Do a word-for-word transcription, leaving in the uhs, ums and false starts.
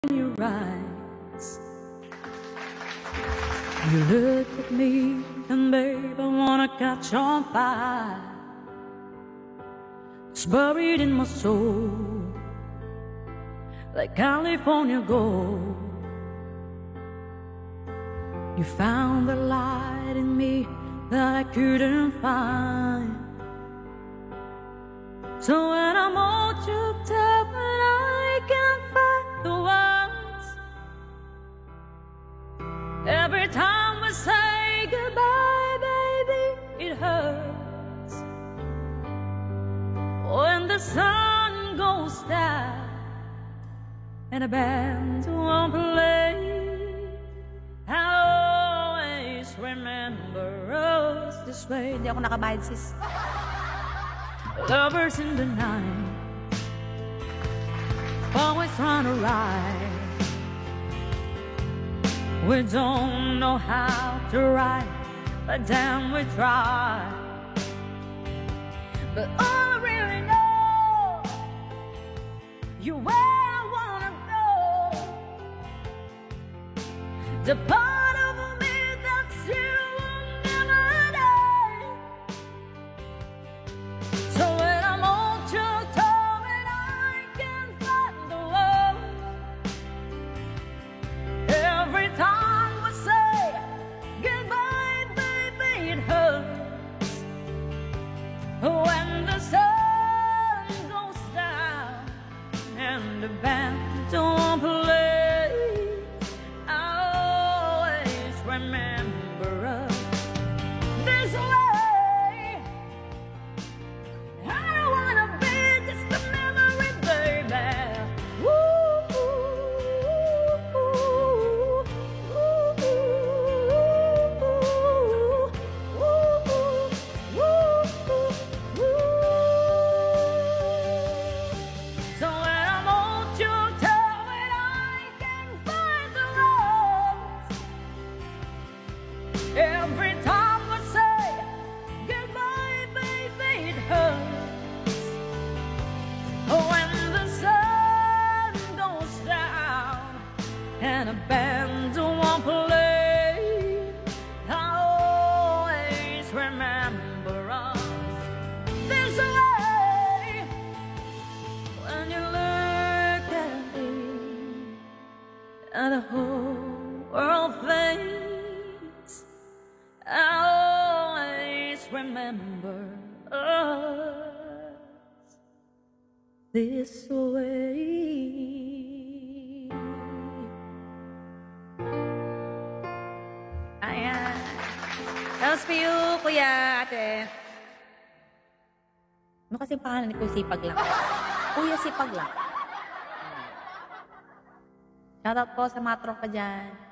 in your eyes. You look at me and babe, I wanna catch on fire. It's buried in my soul like California gold. You found the light in me that I couldn't find. So when I'm all choked up and I can't find the words, every time we say goodbye, baby, it hurts. When the sun goes down and a band won't play, I'll always remember us this way. Hindi ako nakabayad, sis. Lovers in the night, always trying to ride. We don't know how to ride, but damn we try. But all I really know, you're where I wanna go. The part of me that's you will never die. So when I'm all choked up and I can't find the words, every time we say goodbye, baby, it hurts. When the sun goes down and the band don't play, I always remember us this way. I don't wanna be just a memory, baby. Woo, ooh, ooh, ooh, ooh, ooh, ooh. So when I'm all choked up and I can't find the words, every time I say goodbye, baby, it hurts. When the sun goes down and a band won't play, I always remember us this way. When you look at me and the whole world fades, I always remember us this way. Ayan. That was for you, kuya, ate. Ano kasi pangalan ni Kuya Sipag lang? Kuya Sipag lang. Shoutout po sa mga tropa dyan.